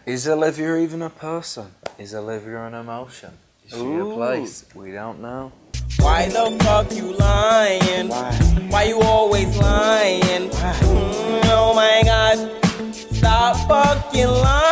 Is Olivia even a person? Is Olivia an emotion? Is she a place? We don't know. Why the fuck you lying? Why you always lying? Oh my God, stop fucking lying.